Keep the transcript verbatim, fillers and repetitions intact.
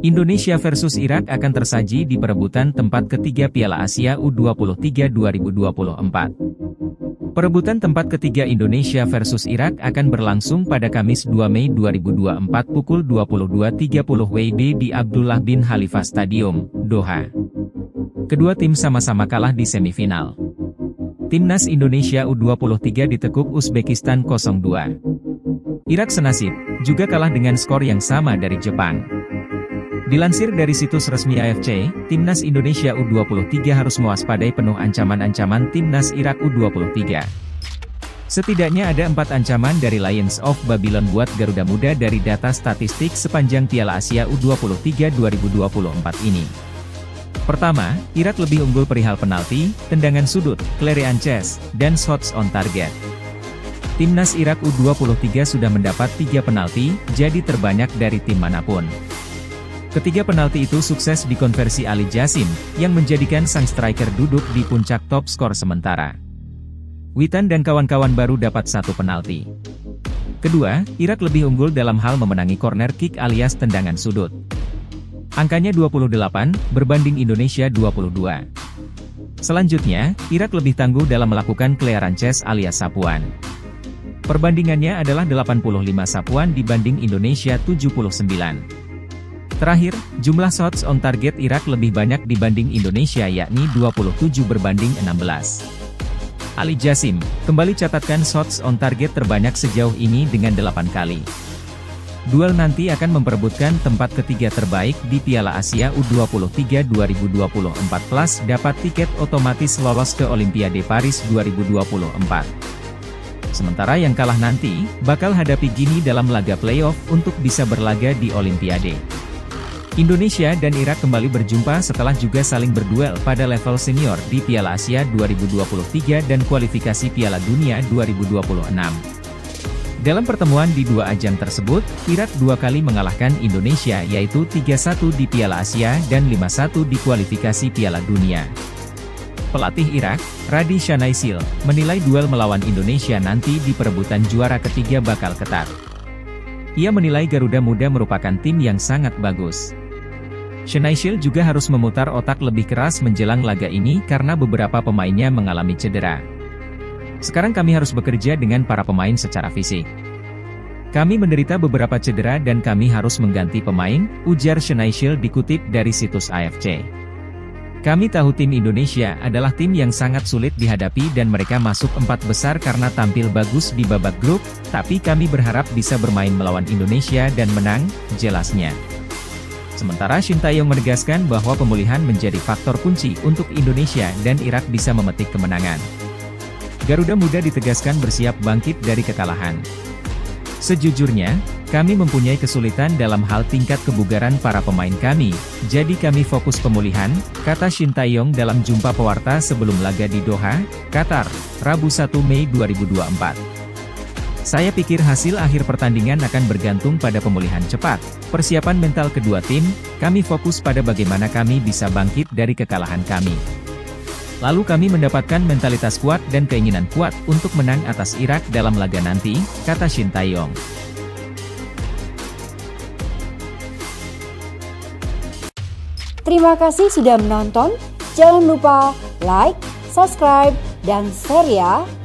Indonesia versus Irak akan tersaji di perebutan tempat ketiga Piala Asia U dua puluh tiga dua ribu dua puluh empat. Perebutan tempat ketiga Indonesia versus Irak akan berlangsung pada Kamis dua Mei dua ribu dua puluh empat pukul dua puluh dua tiga puluh W I B di Abdullah bin Khalifa Stadium, Doha. Kedua tim sama-sama kalah di semifinal. Timnas Indonesia U dua puluh tiga ditekuk Uzbekistan nol dua. Irak senasib, juga kalah dengan skor yang sama dari Jepang. Dilansir dari situs resmi A F C, Timnas Indonesia U dua puluh tiga harus mewaspadai penuh ancaman-ancaman Timnas Irak U dua puluh tiga. Setidaknya ada empat ancaman dari Lions of Babylon buat Garuda Muda dari data statistik sepanjang Piala Asia U dua puluh tiga dua ribu dua puluh empat ini. Pertama, Irak lebih unggul perihal penalti, tendangan sudut, clearance chance, dan shots on target. Timnas Irak U dua puluh tiga sudah mendapat tiga penalti, jadi terbanyak dari tim manapun. Ketiga penalti itu sukses dikonversi Ali Jassim, yang menjadikan sang striker duduk di puncak top skor sementara. Witan dan kawan-kawan baru dapat satu penalti. Kedua, Irak lebih unggul dalam hal memenangi corner kick alias tendangan sudut. Angkanya dua puluh delapan, berbanding Indonesia dua puluh dua. Selanjutnya, Irak lebih tangguh dalam melakukan clearance chance alias sapuan. Perbandingannya adalah delapan puluh lima sapuan dibanding Indonesia tujuh puluh sembilan. Terakhir, jumlah shots on target Irak lebih banyak dibanding Indonesia yakni dua puluh tujuh berbanding enam belas. Ali Jassim, kembali catatkan shots on target terbanyak sejauh ini dengan delapan kali. Duel nanti akan memperebutkan tempat ketiga terbaik di Piala Asia U dua puluh tiga dua ribu dua puluh empat plus dapat tiket otomatis lolos ke Olimpiade Paris dua ribu dua puluh empat. Sementara yang kalah nanti, bakal hadapi Gini dalam laga playoff untuk bisa berlaga di Olimpiade. Indonesia dan Irak kembali berjumpa setelah juga saling berduel pada level senior di Piala Asia dua ribu dua puluh tiga dan kualifikasi Piala Dunia dua ribu dua puluh enam. Dalam pertemuan di dua ajang tersebut, Irak dua kali mengalahkan Indonesia yaitu tiga satu di Piala Asia dan lima satu di kualifikasi Piala Dunia. Pelatih Irak, Radi Shanaishil, menilai duel melawan Indonesia nanti di perebutan juara ketiga bakal ketat. Ia menilai Garuda Muda merupakan tim yang sangat bagus. Shanaishil juga harus memutar otak lebih keras menjelang laga ini karena beberapa pemainnya mengalami cedera. Sekarang kami harus bekerja dengan para pemain secara fisik. Kami menderita beberapa cedera dan kami harus mengganti pemain, ujar Shanaishil dikutip dari situs A F C. Kami tahu tim Indonesia adalah tim yang sangat sulit dihadapi dan mereka masuk empat besar karena tampil bagus di babak grup, tapi kami berharap bisa bermain melawan Indonesia dan menang, jelasnya. Sementara Shin Tae-yong menegaskan bahwa pemulihan menjadi faktor kunci untuk Indonesia dan Irak bisa memetik kemenangan. Garuda Muda ditegaskan bersiap bangkit dari kekalahan. Sejujurnya, kami mempunyai kesulitan dalam hal tingkat kebugaran para pemain kami, jadi kami fokus pemulihan, kata Shin Tae-yong dalam jumpa pewarta sebelum laga di Doha, Qatar, Rabu satu Mei dua ribu dua puluh empat. Saya pikir hasil akhir pertandingan akan bergantung pada pemulihan cepat, persiapan mental kedua tim, kami fokus pada bagaimana kami bisa bangkit dari kekalahan kami. Lalu kami mendapatkan mentalitas kuat dan keinginan kuat untuk menang atas Irak dalam laga nanti, kata Shin Tae-yong. Terima kasih sudah menonton, jangan lupa like, subscribe, dan share ya!